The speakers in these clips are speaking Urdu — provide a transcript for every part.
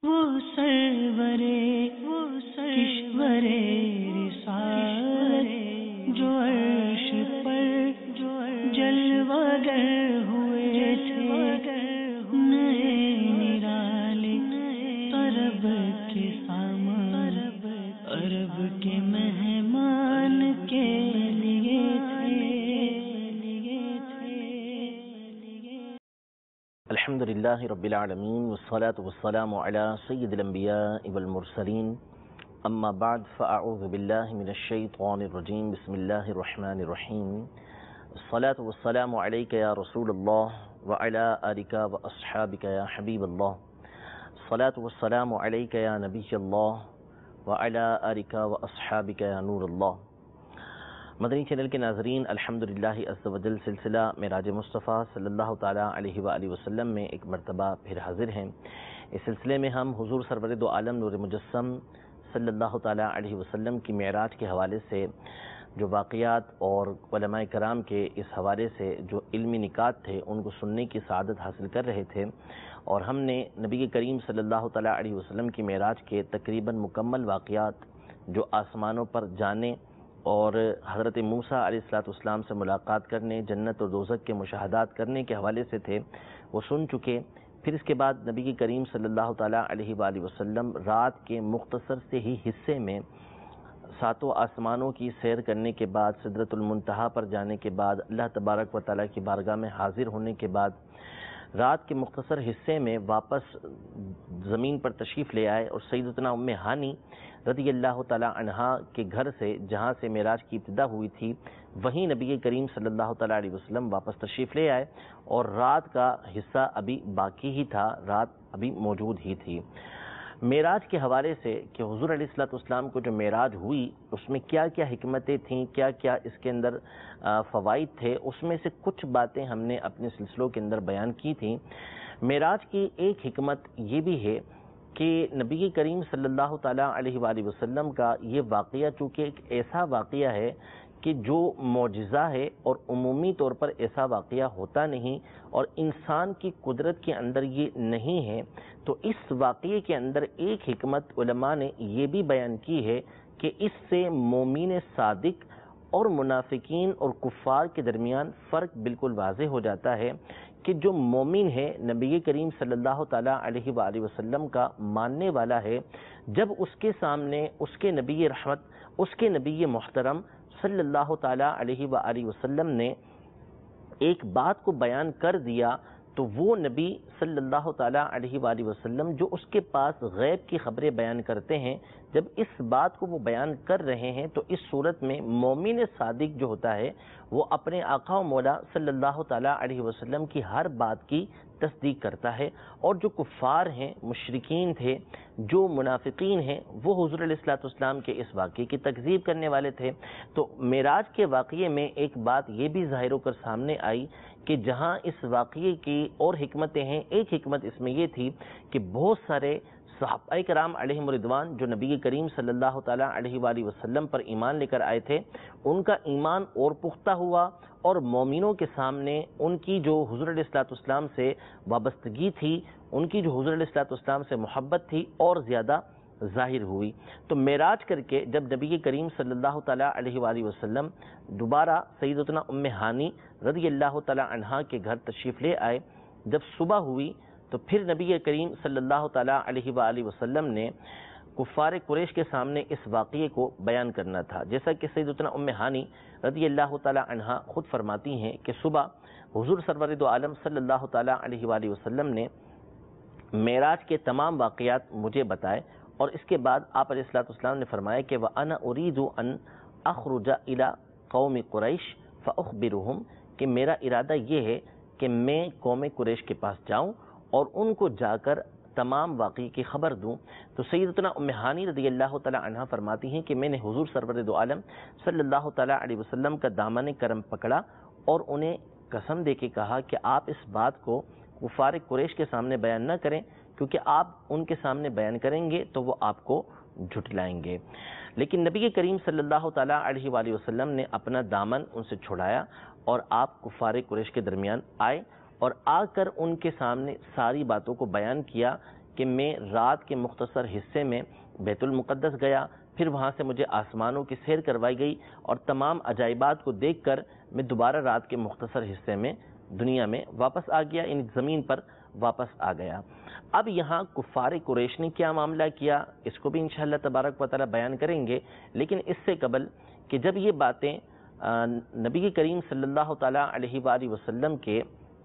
وہ سرورے کشورے رسالت جو عرش پر جلوہ گر ہوئے تھے، نئے نرالے عرب کے سامان، عرب کے مہمان کے لیے الحمد للہ رب العالمین والصلاة والسلام علی سید الانبیاء والمرسلین، اما بعد فاعوذ باللہ من الشیطان الرجیم، بسم اللہ الرحمن الرحیم۔ الصلاة والسلام علیک یا رسول اللہ وعلی آلک واصحابک یا حبیب اللہ، الصلاة والسلام علیک یا نبی اللہ وعلی آلک واصحابک یا نور اللہ۔ مدنی چینل کے ناظرین، الحمدللہ عز و جل سلسلہ معراج مصطفیٰ صلی اللہ تعالیٰ علیہ وآلہ وسلم میں ایک مرتبہ پھر حاضر ہیں۔ اس سلسلے میں ہم حضور سرور دو عالم نور مجسم صلی اللہ تعالیٰ علیہ وسلم کی معراج کے حوالے سے جو واقعات اور علماء کرام کے اس حوالے سے جو علمی نکات تھے ان کو سننے کی سعادت حاصل کر رہے تھے، اور ہم نے نبی کریم صلی اللہ تعالیٰ علیہ وسلم کی معراج کے تقریباً مکمل واقعات جو آسمانوں پر جانے اور حضرت موسیٰ علیہ السلام سے ملاقات کرنے، جنت اور دوزخ کے مشاہدات کرنے کے حوالے سے تھے، وہ سن چکے۔ پھر اس کے بعد نبی کریم صلی اللہ تعالیٰ علیہ وآلہ وسلم رات کے مختصر سے ہی حصے میں ساتوں آسمانوں کی سیر کرنے کے بعد، سدرۃ المنتہا پر جانے کے بعد، اللہ تبارک و تعالیٰ کی بارگاہ میں حاضر ہونے کے بعد، رات کے مختصر حصے میں واپس زمین پر تشریف لے آئے اور سیدتنا ام ہانی رضی اللہ تعالی عنہا کے گھر سے جہاں سے معراج کی ابتدا ہوئی تھی وہیں نبی کریم صلی اللہ تعالی علیہ وسلم واپس تشریف لے آئے، اور رات کا حصہ ابھی باقی ہی تھا، رات ابھی موجود ہی تھی۔ معراج کے حوالے سے کہ حضور علیہ السلام کو جو معراج ہوئی اس میں کیا کیا حکمتیں تھیں، کیا کیا اس کے اندر فوائد تھے، اس میں سے کچھ باتیں ہم نے اپنے سلسلوں کے اندر بیان کی تھیں۔ معراج کی ایک حکمت یہ بھی ہے کہ نبی کریم صلی اللہ تعالیٰ علیہ وآلہ وسلم کا یہ واقعہ چونکہ ایک ایسا واقعہ ہے کہ جو معجزہ ہے اور عمومی طور پر ایسا واقعہ ہوتا نہیں اور انسان کی قدرت کے اندر یہ نہیں ہے، تو اس واقعے کے اندر ایک حکمت علماء نے یہ بھی بیان کی ہے کہ اس سے مومن صادق اور منافقین اور کفار کے درمیان فرق بالکل واضح ہو جاتا ہے کہ جو مومن ہے نبی کریم صلی اللہ تعالیٰ علیہ وآلہ وسلم کا ماننے والا ہے، جب اس کے سامنے اس کے نبی رحمت، اس کے نبی محترم صلی اللہ تعالیٰ علیہ وآلہ وسلم نے ایک بات کو بیان کر دیا تو وہ نبی صلی اللہ تعالیٰ علیہ وآلہ وسلم جو اس کے پاس غیب کی خبریں بیان کرتے ہیں، جب اس بات کو وہ بیان کر رہے ہیں تو اس صورت میں مومن صادق جو ہوتا ہے وہ اپنے آقا و مولا صلی اللہ تعالیٰ علیہ وسلم کی ہر بات کی تصدیق کرتا ہے، اور جو کفار ہیں، مشرکین تھے، جو منافقین ہیں، وہ حضور علیہ السلام کے اس واقعے کی تکذیب کرنے والے تھے۔ تو معراج کے واقعے میں ایک بات یہ بھی ظاہر ہو کر سامنے آئی کہ جہاں اس واقعے کی اور حکمتیں ہیں، ایک حکمت اس میں یہ تھی کہ بہت سارے صحابہ کرام علیہم رضوان جو نبی کریم صلی اللہ تعالیٰ علیہ وآلہ وسلم پر ایمان لے کر آئے تھے، ان کا ایمان اور پختہ ہوا، اور مومنوں کے سامنے ان کی جو حضور علیہ السلام سے وابستگی تھی، ان کی جو حضور علیہ السلام سے محبت تھی اور زیادہ ظاہر ہوئی۔ تو معراج کر کے جب نبی کریم صلی اللہ تعالیٰ علیہ وآلہ وسلم دوبارہ سیدتنا ام ہانی رضی اللہ تعالیٰ عنہا کے گھر تشریف لے آئے، جب صبح ہوئی تو پھر نبی کریم صلی اللہ تعالیٰ علیہ وآلہ وسلم نے کفار قریش کے سامنے اس واقعے کو بیان کرنا تھا، جیسا کہ سیدتنا ام ہانی رضی اللہ تعالیٰ عنہا خود فرماتی ہیں کہ صبح حضور سرور دو عالم صلی اللہ تعالیٰ علیہ وآلہ وسلم نے معراج کے تمام واقعات مجھے بتائے، اور اس کے بعد آپ علیہ السلام نے فرمایا کہ وَأَنَا أُرِيدُ أَنْ أَخْرُجَ إِلَىٰ قَوْمِ قُرَيْشٍ فَأُخْبِرُهُمْ کہ میرا ارادہ یہ ہے کہ میں قوم قریش کے پاس جاؤں اور ان کو جا کر تمام واقعی کی خبر دوں۔ تو سیدتنا ام ہانی رضی اللہ تعالی عنہ فرماتی ہیں کہ میں نے حضور سرور دو عالم صلی اللہ تعالی علیہ وسلم کا دامن کرم پکڑا اور انہیں قسم دے کے کہا کہ آپ اس بات کو کفار قریش کے سامنے بیان نہ کریں، کیونکہ آپ ان کے سامنے بیان کریں گے تو وہ آپ کو جھٹلائیں گے۔ لیکن نبی کریم صلی اللہ تعالیٰ علیہ وآلہ وسلم نے اپنا دامن ان سے چھڑایا اور آپ کفار قریش کے درمیان آئے اور آ کر ان کے سامنے ساری باتوں کو بیان کیا کہ میں رات کے مختصر حصے میں بیت المقدس گیا، پھر وہاں سے مجھے آسمانوں کی سیر کروائی گئی اور تمام عجائبات کو دیکھ کر میں دوبارہ رات کے مختصر حصے میں دنیا میں واپس آ گیا، ان زمین پر واپس آ گیا۔ اب یہاں کفار قریش نے کیا معاملہ کیا، اس کو بھی انشاءاللہ تبارک و تعالی بیان کریں گے، لیکن اس سے قبل کہ جب یہ باتیں نبی کریم صلی اللہ تعالیٰ علیہ وآلہ وسلم کے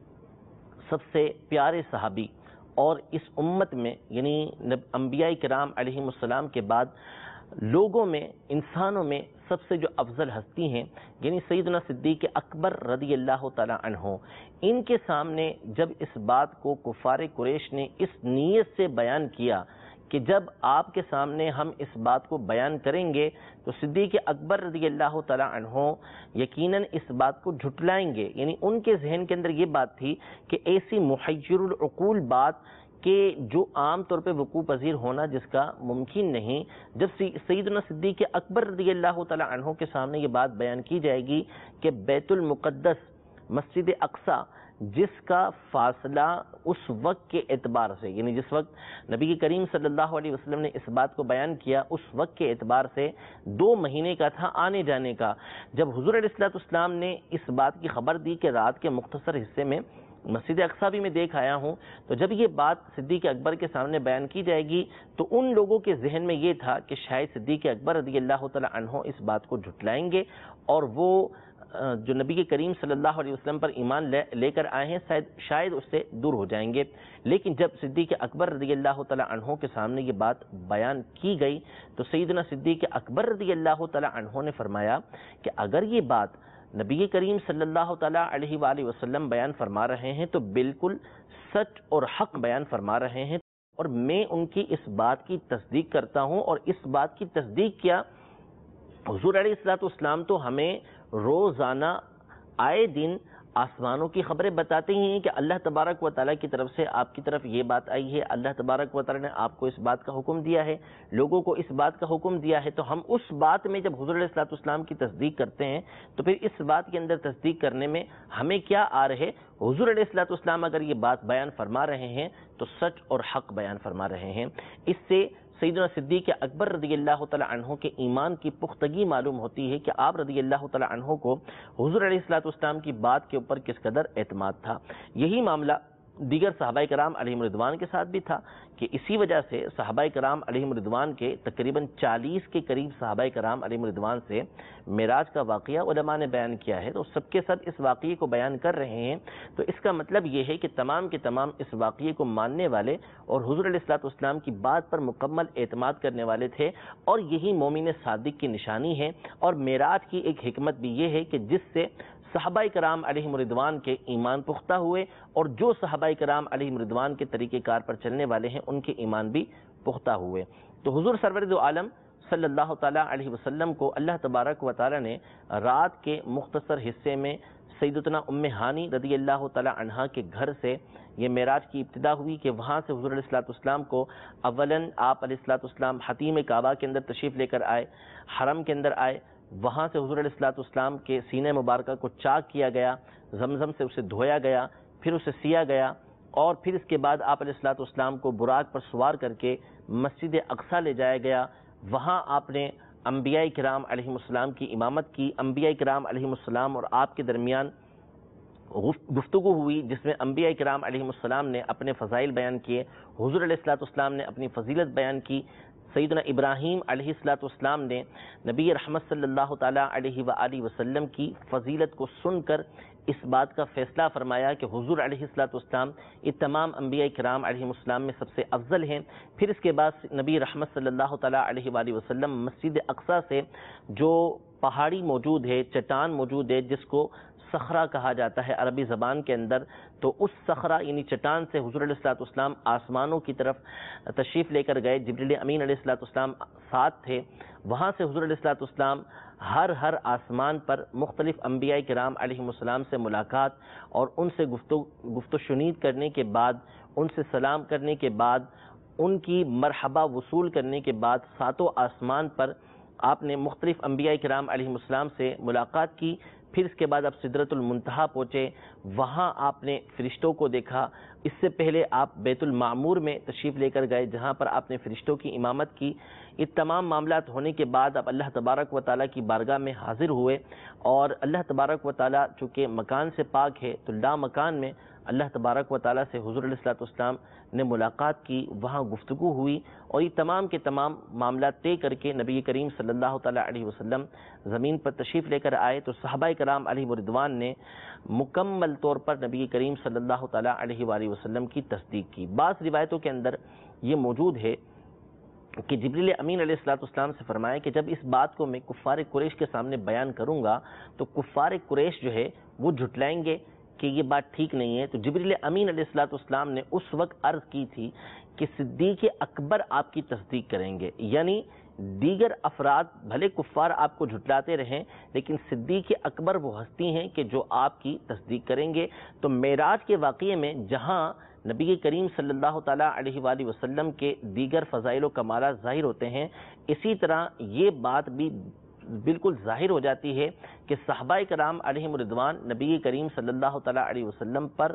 سب سے پیارے صحابی اور اس امت میں یعنی انبیاء کرام علیہ السلام کے بعد لوگوں میں، انسانوں میں سب سے جو افضل ہستی ہیں یعنی سیدنا صدیق اکبر رضی اللہ تعالی عنہ، ان کے سامنے جب اس بات کو کفار قریش نے اس نیت سے بیان کیا کہ جب آپ کے سامنے ہم اس بات کو بیان کریں گے تو صدیق اکبر رضی اللہ تعالی عنہ یقیناً اس بات کو جھٹلائیں گے، یعنی ان کے ذہن کے اندر یہ بات تھی کہ ایسی محیر العقول بات کہ جو عام طور پہ وقوع پذیر ہونا جس کا ممکن نہیں، جب سیدنا صدیق اکبر رضی اللہ تعالی عنہ کے سامنے یہ بات بیان کی جائے گی کہ بیت المقدس، مسجد اقصی، جس کا فاصلہ اس وقت کے اعتبار سے، یعنی جس وقت نبی کریم صلی اللہ علیہ وسلم نے اس بات کو بیان کیا اس وقت کے اعتبار سے 2 مہینے کا تھا آنے جانے کا، جب حضور علیہ السلام نے اس بات کی خبر دی کہ رات کے مختصر حصے میں مسجد اقصی بھی میں دیکھ آیا ہوں، تو جب یہ بات صدیق اکبر کے سامنے بیان کی جائے گی تو ان لوگوں کے ذہن میں یہ تھا کہ شاید صدیق اکبر رضی اللہ تعالی عنہ اس بات کو جھٹلائیں گے اور وہ جو نبی کریم صلی اللہ علیہ وسلم پر ایمان لے کر آئے ہیں شاید اس سے دور ہو جائیں گے۔ لیکن جب صدیق اکبر رضی اللہ تعالی عنہ کے سامنے یہ بات بیان کی گئی تو سیدنا صدیق اکبر رضی اللہ تعالی عنہ نے فرمایا کہ اگر یہ بات نبی کریم صلی اللہ تعالی علیہ وآلہ وسلم بیان فرما رہے ہیں تو بالکل سچ اور حق بیان فرما رہے ہیں، اور میں ان کی اس بات کی تصدیق کرتا ہوں۔ اور اس بات کی تصدیق کیا، حضور علیہ السلام تو ہمیں روزانہ آئے دن آسمانوں کی خبریں بتاتے ہی ہیں کہ اللہ تبارک و تعالیٰ کی طرف سے آپ کی طرف یہ بات آئی ہے، اللہ تبارک و تعالیٰ نے آپ کو اس بات کا حکم دیا ہے، لوگوں کو اس بات کا حکم دیا ہے، تو ہم اس بات میں جب حضور علیہ السلام کی تصدیق کرتے ہیں تو پھر اس بات کے اندر تصدیق کرنے میں ہمیں کیا آ رہے، حضور علیہ السلام اگر یہ بات بیان فرما رہے ہیں تو سچ اور حق بیان فرما رہے ہیں۔ اس سے سیدنا صدیق اکبر رضی اللہ تعالی عنہ کے ایمان کی پختگی معلوم ہوتی ہے کہ آپ رضی اللہ تعالی عنہ کو حضور علیہ السلام کی بات کے اوپر کس قدر اعتماد تھا۔ یہی معاملہ دیگر صحابہ کرام علیہم رضوان کے ساتھ بھی تھا کہ اسی وجہ سے صحابہ کرام علیہم رضوان کے تقریباً 40 کے قریب صحابہ کرام علیہم رضوان سے معراج کا واقعہ علماء نے بیان کیا ہے، تو سب کے ساتھ اس واقعے کو بیان کر رہے ہیں، تو اس کا مطلب یہ ہے کہ تمام کے تمام اس واقعے کو ماننے والے اور حضور علیہ السلام کی بات پر مکمل اعتماد کرنے والے تھے، اور یہی مومن صادق کی نشانی ہے۔ اور معراج کی ایک حکمت بھی یہ ہے کہ جس سے صحابہ کرام علیہم رضوان کے ایمان پختہ ہوئے، اور جو صحابہ کرام علیہم رضوان کے طریقہ کار پر چلنے والے ہیں ان کے ایمان بھی پختہ ہوئے۔ تو حضور سرور دو عالم صلی اللہ تعالیٰ علیہ وسلم کو اللہ تبارک و تعالیٰ نے رات کے مختصر حصے میں سیدتنا ام ہانی رضی اللہ تعالیٰ عنہا کے گھر سے یہ معراج کی ابتدا ہوئی کہ وہاں سے حضور علیہ السلام کو اولاً آپ علیہ السلام حتیم کعبہ کے اندر تشریف لے کر آئے، حرم کے اندر آئے، وہاں سے حضور علیہ السلام کے سینہ مبارکہ کو چاک کیا گیا، زمزم سے اسے دھویا گیا، پھر اسے سیا گیا، اور پھر اس کے بعد آپ علیہ السلام کو براق پر سوار کر کے مسجد اقصی لے جایا گیا۔ وہاں آپ نے انبیاء کرام علیہ السلام کی امامت کی، انبیاء کرام علیہ السلام اور آپ کے درمیان گفتگو ہوئی جس میں انبیاء کرام علیہ السلام نے اپنے فضائل بیان کیے، حضور علیہ السلام نے اپنی فضیلت بیان کی۔ سیدنا ابراہیم علیہ السلام نے نبی رحمت صلی اللہ تعالیٰ علیہ وآلہ وسلم کی فضیلت کو سن کر اس بات کا فیصلہ فرمایا کہ حضور علیہ السلام یہ تمام انبیاء کرام علیہ السلام میں سب سے افضل ہیں۔ پھر اس کے بعد نبی رحمت صلی اللہ تعالیٰ علیہ وآلہ وسلم مسجد اقصی سے جو پہاڑی موجود ہے، چٹان موجود ہے جس کو صخرہ کہا جاتا ہے عربی زبان کے اندر، تو اس صخرہ یعنی چٹان سے حضور علیہ السلام آسمانوں کی طرف تشریف لے کر گئے، جبریل امین علیہ السلام ساتھ تھے۔ وہاں سے حضور علیہ السلام ہر آسمان پر مختلف انبیاء کرام علیہ السلام سے ملاقات اور ان سے گفت و شنید کرنے کے بعد، ان سے سلام کرنے کے بعد، ان کی مرحبا وصول کرنے کے بعد 7 آسمان پر آپ نے مختلف انبیاء کرام علیہ السلام سے ملاقات کی۔ پھر اس کے بعد آپ سدرۃ المنتہا پہنچے، وہاں آپ نے فرشتوں کو دیکھا۔ اس سے پہلے آپ بیت المعمور میں تشریف لے کر گئے جہاں پر آپ نے فرشتوں کی امامت کی. یہ تمام معاملات ہونے کے بعد آپ اللہ تبارک و تعالیٰ کی بارگاہ میں حاضر ہوئے اور اللہ تبارک و تعالیٰ چونکہ مکان سے پاک ہے تو لا مکان میں اللہ تبارک و تعالیٰ سے حضور علیہ السلام نے ملاقات کی, وہاں گفتگو ہوئی اور یہ تمام کے تمام معاملات طے کر کے نبی کریم صلی اللہ تعالیٰ علیہ وسلم زمین پر تشریف لے کر آئے تو صحابہ کرام علیہ رضوان نے مکمل طور پر نبی کریم صلی اللہ تعالیٰ علیہ وآلہ وسلم کی تصدیق کی. بعض روایتوں کے اندر یہ موجود ہے کہ جبریل امین علیہ السلام سے فرمایا کہ جب اس بات کو میں کفار قریش کے سامنے بیان کروں گا تو کفار قریش جو ہے وہ جھٹلائیں گے کہ یہ بات ٹھیک نہیں ہے. تو جبریل امین علیہ السلام نے اس وقت عرض کی تھی کہ صدیق اکبر آپ کی تصدیق کریں گے, یعنی دیگر افراد بھلے کفار آپ کو جھٹلاتے رہیں لیکن صدیق اکبر وہ ہستی ہیں کہ جو آپ کی تصدیق کریں گے. تو معراج کے واقعے میں جہاں نبی کریم صلی اللہ تعالیٰ علیہ وآلہ وسلم کے دیگر فضائل و کمالات ظاہر ہوتے ہیں, اسی طرح یہ بات بھی بالکل ظاہر ہو جاتی ہے کہ صحابہ کرام علیہم رضوان نبی کریم صلی اللہ تعالیٰ علیہ وسلم پر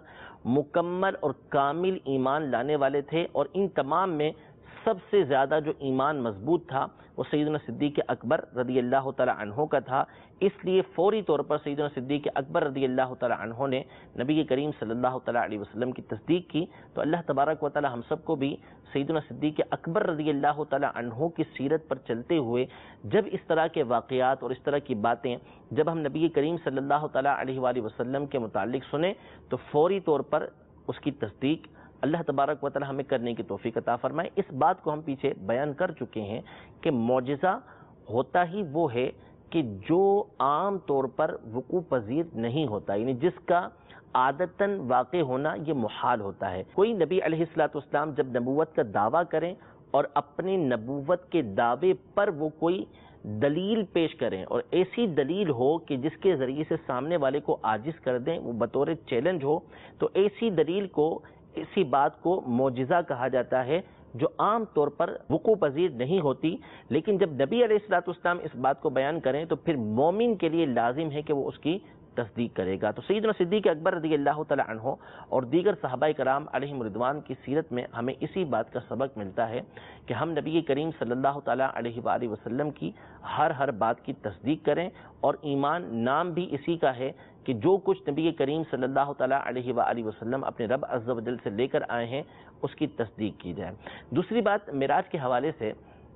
مکمل اور کامل ایمان لانے والے تھے, اور ان تمام میں سب سے زیادہ جو ایمان مضبوط تھا وہ سیدنا صدیق اکبر رضی اللہ تعالیٰ عنہ کا تھا. اس لیے فوری طور پر سیدنا صدیق اکبر رضی اللہ تعالیٰ عنہ نے نبی کریم صلی اللہ تعالیٰ علیہ وسلم کی تصدیق کی. تو اللہ تبارک و تعالیٰ ہم سب کو بھی سیدنا صدیق اکبر رضی اللہ تعالیٰ عنہ کی سیرت پر چلتے ہوئے جب اس طرح کے واقعات اور اس طرح کی باتیں جب ہم نبی کریم صلی اللہ تعالیٰ علیہ وآلہ وسلم کے متعلق سنیں تو فوری طور پر اس کی تصدیق اللہ تبارک و تعالی ہمیں کرنے کی توفیق عطا فرمائے. اس بات کو ہم پیچھے بیان کر چکے ہیں کہ معجزہ ہوتا ہی وہ ہے کہ جو عام طور پر وقوع پذیر نہیں ہوتا, یعنی جس کا عادتاً واقع ہونا یہ محال ہوتا ہے. کوئی نبی علیہ السلام جب نبوت کا دعویٰ کریں اور اپنی نبوت کے دعوے پر وہ کوئی دلیل پیش کریں اور ایسی دلیل ہو کہ جس کے ذریعے سے سامنے والے کو عاجز کر دیں, وہ بطور چیلنج ہو, تو ایسی دلیل کو اسی بات کو معجزہ کہا جاتا ہے جو عام طور پر وقوع پذیر نہیں ہوتی. لیکن جب نبی علیہ السلام اس بات کو بیان کریں تو پھر مومن کے لیے لازم ہے کہ وہ اس کی تصدیق کرے گا. تو سیدنا صدیق اکبر رضی اللہ تعالی عنہ اور دیگر صحابہ کرام علیہم رضوان کی سیرت میں ہمیں اسی بات کا سبق ملتا ہے کہ ہم نبی کریم صلی اللہ تعالی علیہ وآلہ وسلم کی ہر بات کی تصدیق کریں, اور ایمان نام بھی اسی کا ہے کہ جو کچھ نبی کریم صلی اللہ تعالی علیہ وآلہ وسلم اپنے رب عز و جل سے لے کر آئے ہیں اس کی تصدیق کی جائے. دوسری بات معراج کے حوالے سے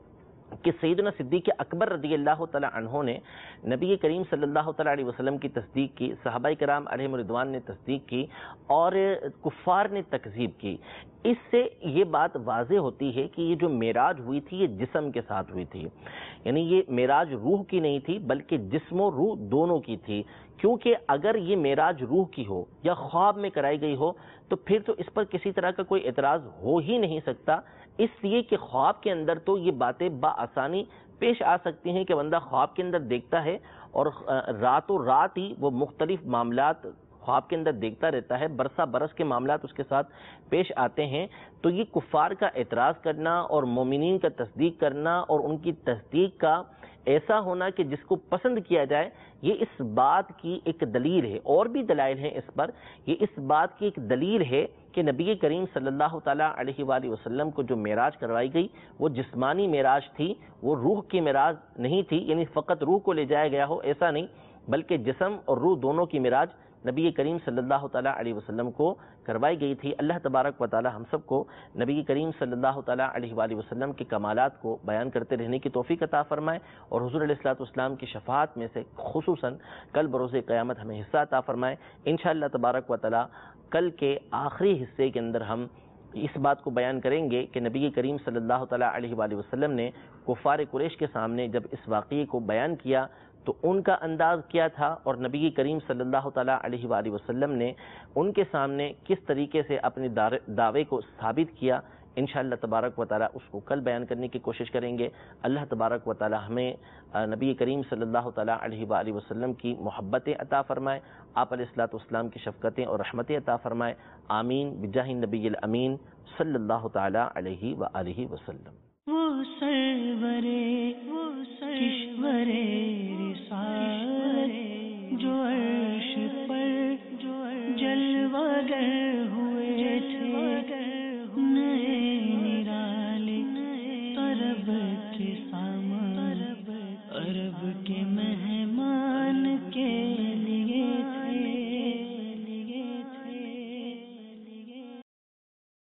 کہ سیدنا صدیق اکبر رضی اللہ تعالی عنہ نے نبی کریم صلی اللہ تعالی علیہ وسلم کی تصدیق کی, صحابہ کرام علیہم رضوان نے تصدیق کی اور کفار نے تکذیب کی. اس سے یہ بات واضح ہوتی ہے کہ یہ جو معراج ہوئی تھی یہ جسم کے ساتھ ہوئی تھی, یعنی یہ معراج روح کی نہیں تھی بلکہ جسم و روح دونوں کی تھی. کیونکہ اگر یہ معراج روح کی ہو یا خواب میں کرائی گئی ہو تو پھر تو اس پر کسی طرح کا کوئی اعتراض ہو ہی نہیں سکتا, اس لیے کہ خواب کے اندر تو یہ باتیں بآسانی پیش آ سکتی ہیں کہ بندہ خواب کے اندر دیکھتا ہے اور راتوں رات ہی وہ مختلف معاملات خواب کے اندر دیکھتا رہتا ہے, برسہ برس کے معاملات اس کے ساتھ پیش آتے ہیں. تو یہ کفار کا اعتراض کرنا اور مومنین کا تصدیق کرنا اور ان کی تصدیق کا ایسا ہونا کہ جس کو پسند کیا جائے, یہ اس بات کی ایک دلیل ہے, اور بھی دلائل ہیں اس پر. یہ اس بات کی ایک دلیل ہے کہ نبی کریم صلی اللہ تعالیٰ علیہ وآلہ وسلم کو جو معراج کروائی گئی وہ جسمانی معراج تھی, وہ روح کی معراج نہیں تھی, یعنی فقط روح کو لے جایا گیا ہو ایسا نہیں, بلکہ جسم اور روح دونوں کی معراج نبی کریم صلی اللہ تعالیٰ علیہ وسلم کو کروائی گئی تھی. اللہ تبارک و تعالی ہم سب کو نبی کریم صلی اللہ تعالیٰ علیہ وآلہ وسلم کے کمالات کو بیان کرتے رہنے کی توفیق عطا فرمائے, اور حضور علیہ السلام کی شفاعت میں سے خصوصاً کل بروز قیامت ہمیں حصہ عطا فرمائے. انشاءاللہ تبارک و تعالی کل کے آخری حصے کے اندر ہم اس بات کو بیان کریں گے کہ نبی کریم صلی اللہ تعالیٰ علیہ وآلہ وسلم نے کفار قریش کے سامنے جب اس واقعے کو بیان کیا تو ان کا انداز کیا تھا, اور نبی کریم صلی اللہ تعالیٰ علیہ وآلہ وسلم نے ان کے سامنے کس طریقے سے اپنے دعوے کو ثابت کیا. انشاءاللہ تبارک و تعالیٰ اس کو کل بیان کرنے کی کوشش کریں گے. اللہ تبارک و تعالیٰ ہمیں نبی کریم صلی اللہ تعالیٰ علیہ وآلہ وسلم کی محبتیں عطا فرمائے, آپ علیہ السلام کی شفقتیں اور رحمتیں عطا فرمائے. آمین بجاہ النبی الامین صلی اللہ تعالیٰ علیہ وآلہ وسلم. وہ سرورے کشورے رسالت جو عرش پر جلوہ گر